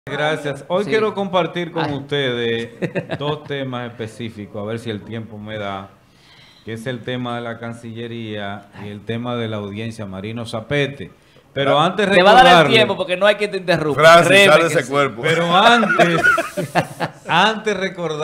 Gracias. Hoy Sí. quiero compartir con Ay. ustedes dos temas específicos, a ver si el tiempo me da, que es el tema de la Cancillería y el tema de la audiencia Marino Zapete. Pero antes Te va a dar el recordarle, tiempo porque no hay que te interrumpa. Francis, Créeme sale que ese sí. cuerpo. pero antes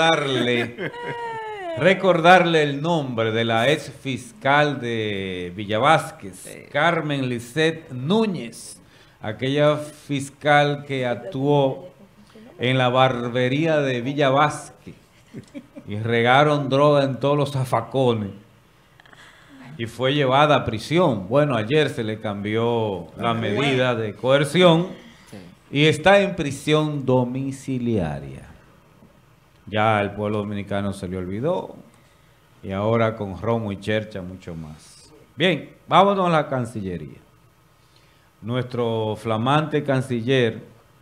recordarle el nombre de la ex fiscal de Villavásquez, Carmen Lisset Núñez, aquella fiscal que actuó en la barbería de Villavásquez y regaron droga en todos los zafacones y fue llevada a prisión. Bueno, ayer se le cambió la medida de coerción y está en prisión domiciliaria. Ya el pueblo dominicano se le olvidó y ahora con romo y chercha mucho más. Bien, vámonos a la Cancillería. Nuestro flamante canciller,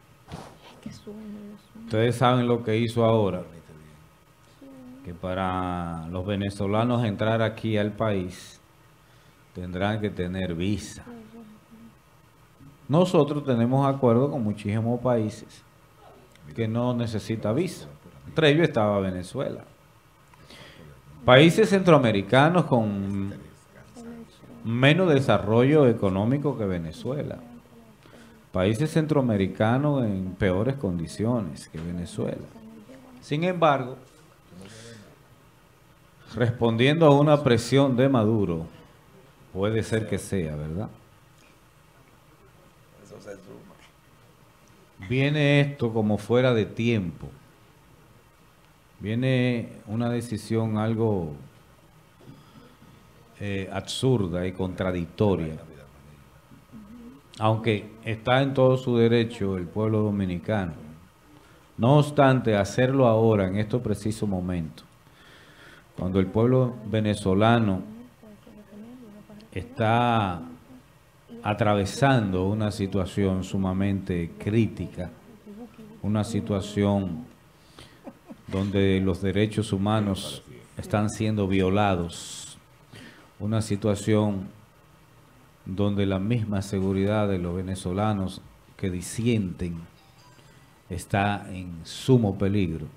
ustedes saben lo que hizo ahora, que para los venezolanos entrar aquí al país tendrán que tener visa. Nosotros tenemos acuerdo con muchísimos países que no necesita visa. Entre ellos estaba Venezuela. Países centroamericanos con menos desarrollo económico que Venezuela. Países centroamericanos en peores condiciones que Venezuela. Sin embargo, respondiendo a una presión de Maduro, puede ser que sea, ¿verdad? Viene esto como fuera de tiempo. Viene una decisión algo absurda y contradictoria. Aunque está en todo su derecho el pueblo dominicano. No obstante, hacerlo ahora, en estos precisos momentos, cuando el pueblo venezolano está atravesando una situación sumamente crítica, una situación donde los derechos humanos están siendo violados, una situación donde la misma seguridad de los venezolanos que disienten está en sumo peligro.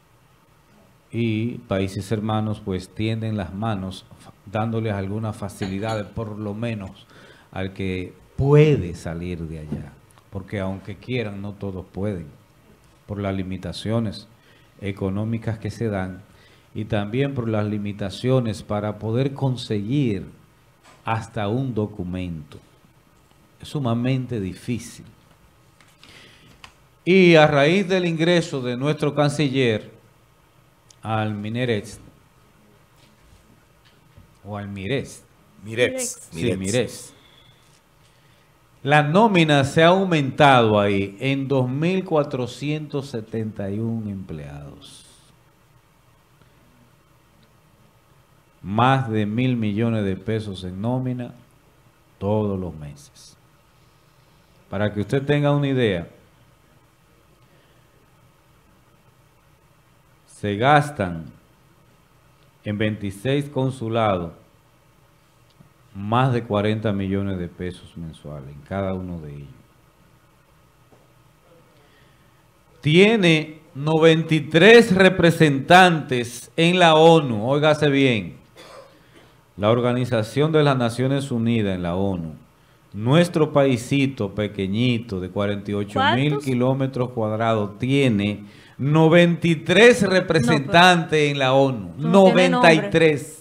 Y países hermanos pues tienden las manos dándoles algunas facilidades, por lo menos al que puede salir de allá, porque aunque quieran no todos pueden, por las limitaciones económicas que se dan y también por las limitaciones para poder conseguir hasta un documento. Es sumamente difícil. Y a raíz del ingreso de nuestro canciller al Minerex, o al Mirex. Mirex. Sí, Mirex. La nómina se ha aumentado ahí en 2.471 empleados. Más de 1.000 millones de pesos en nómina todos los meses. Para que usted tenga una idea, se gastan en 26 consulados más de 40 millones de pesos mensuales en cada uno de ellos. Tiene 93 representantes en la ONU, óigase bien, la Organización de las Naciones Unidas en la ONU. Nuestro paisito pequeñito de 48.000 kilómetros cuadrados tiene 93 representantes en la ONU. No tiene 93.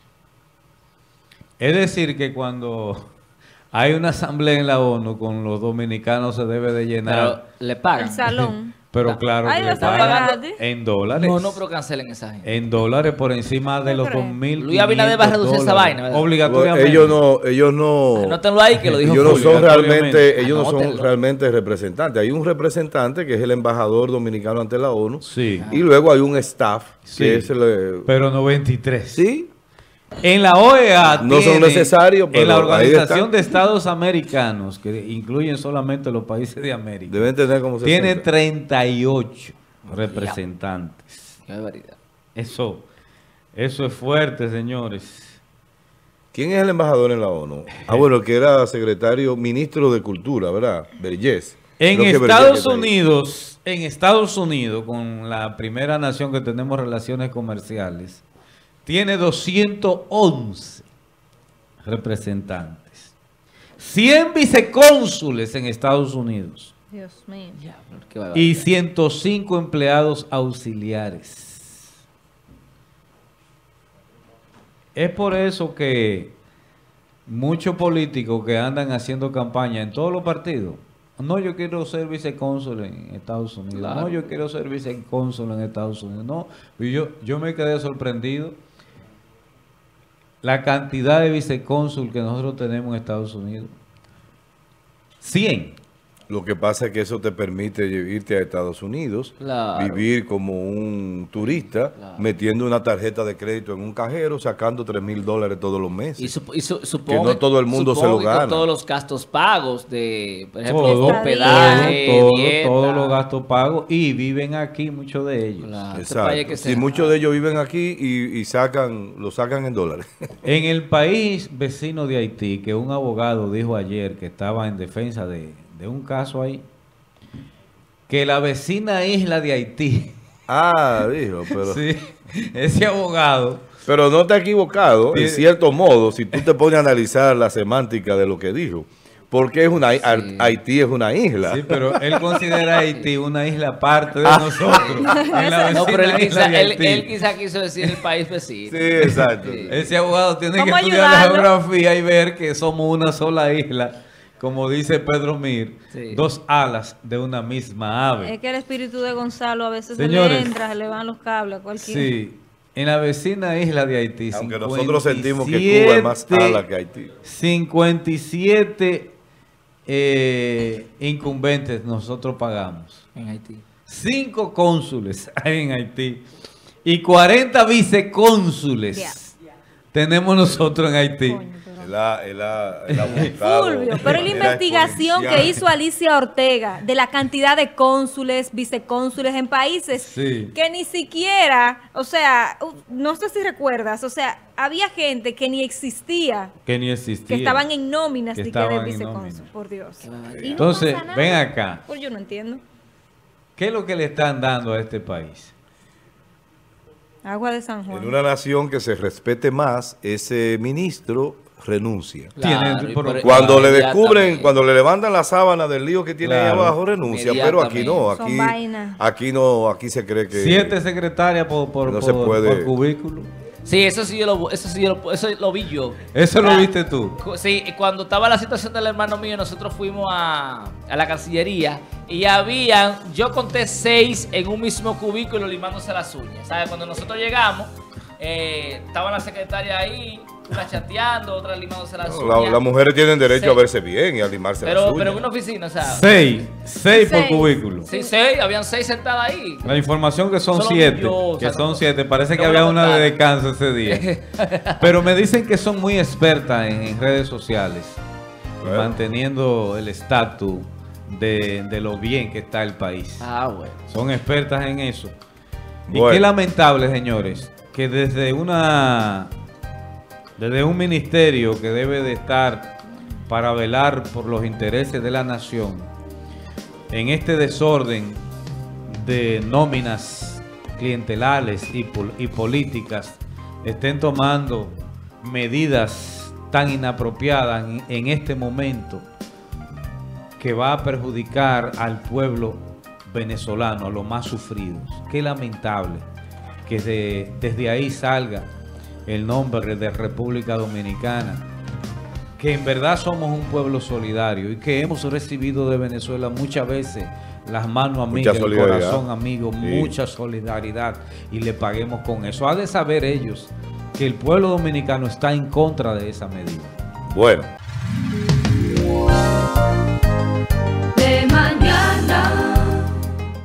Es decir, que cuando hay una asamblea en la ONU con los dominicanos se debe de llenar. Pero le pagan. El salón. Pero claro Ay, que le eso es pagan gratis. en dólares. No, pero cancelen esa gente. En dólares por encima de los crees? 2.500 Luis Abinader va a reducir esa vaina, ¿verdad? obligatoriamente. Ellos no Anótenlo ahí que lo dijo ellos no Julio. son realmente, ellos no son Anótenlo. realmente representantes. Hay un representante que es el embajador dominicano ante la ONU. Sí. Y luego hay un staff Sí. que es el Pero 93. sí. En la OEA No son necesarios, pero en la ahí Organización están. de Estados Americanos, que incluyen solamente los países de América, Deben tener como 60. tiene 38 representantes. Qué barbaridad. Eso es fuerte, señores. ¿Quién es el embajador en la ONU? Ah, bueno, que era secretario, ministro de Cultura, ¿verdad? Vergés. En Creo que Estados Vergés está ahí. Unidos, en Estados Unidos, con la primera nación que tenemos relaciones comerciales, tiene 211 representantes, 100 vicecónsules en Estados Unidos. Dios mío. Y 105 empleados auxiliares. Es por eso que muchos políticos que andan haciendo campaña en todos los partidos, no, yo quiero ser vicecónsul en Estados Unidos, claro. No, yo quiero ser vicecónsul en Estados Unidos, no, yo me quedé sorprendido la cantidad de vicecónsul que nosotros tenemos en Estados Unidos. 100. Lo que pasa es que eso te permite irte a Estados Unidos, claro, vivir como un turista, claro, metiendo una tarjeta de crédito en un cajero, sacando $3,000 todos los meses. Y supongo que no todo el mundo se lo gana. Con todos los gastos pagos de, por ejemplo, hospedaje, todos los gastos pagos, y viven aquí muchos de ellos. Claro, exacto. Y muchos de ellos viven aquí y lo sacan en dólares. En el país vecino de Haití, que un abogado dijo ayer que estaba en defensa de un caso ahí, que la vecina isla de Haití. Dijo, pero... Sí, ese abogado... Pero no te has equivocado, sí, en cierto modo, si tú te pones a analizar la semántica de lo que dijo. Porque Haití es una isla. Sí, pero él considera a Haití una isla aparte de nosotros. No, pero él quizá quiso decir el país vecino. Sí, exacto. Sí. Ese abogado tiene que estudiar la geografía y ver que somos una sola isla. Como dice Pedro Mir, sí, 2 alas de una misma ave. Es que el espíritu de Gonzalo a veces, señores, se le entra, se le van los cables a cualquiera. Sí, en la vecina isla de Haití. Aunque nosotros sentimos que Cuba es más ala que Haití. 57 incumbentes nosotros pagamos. En Haití. 5 cónsules hay en Haití. Y 40 vicecónsules tenemos nosotros en Haití. Coño. Fulvio, pero la investigación que hizo Alicia Ortega de la cantidad de cónsules, vicecónsules en países, sí, que ni siquiera, o sea, no sé si recuerdas, o sea, había gente que ni existía, que estaban en nóminas de vicecónsul, por Dios. Entonces, no ven acá. Pues yo no entiendo. ¿Qué es lo que le están dando a este país? Agua de San Juan. En una nación que se respete más, ese ministro renuncia. Claro, cuando le descubren, cuando le levantan la sábana del lío que tiene ahí abajo, renuncia. Pero aquí no, aquí se cree que 7 secretarias por cubículo. Sí, eso lo vi yo. ¿Eso lo viste tú? Sí, cuando estaba la situación del hermano mío, nosotros fuimos a la Cancillería y yo conté 6 en un mismo cubículo limándose las uñas. ¿Sabes? Cuando nosotros llegamos, estaban las secretarias ahí, una chateando, otra limándose las uñas. Las mujeres tienen derecho a verse bien y a limarse las uñas. Pero en una oficina, ¿sabes? 6 por cubículo. Sí, 6, habían 6 sentadas ahí. La información que son 7, parece que había una de descanso ese día. Pero me dicen que son muy expertas en redes sociales, manteniendo el estatus de lo bien que está el país. Bueno. Son expertas en eso. Y qué lamentable, señores, que desde un ministerio que debe de estar para velar por los intereses de la nación, en este desorden de nóminas clientelares y políticas, estén tomando medidas tan inapropiadas en este momento que va a perjudicar al pueblo venezolano, a los más sufridos. Qué lamentable que desde ahí salga el nombre de República Dominicana, que en verdad somos un pueblo solidario y que hemos recibido de Venezuela muchas veces las manos amigas, el corazón amigo, sí, mucha solidaridad, y le paguemos con eso. Ha de saber ellos que el pueblo dominicano está en contra de esa medida. Bueno.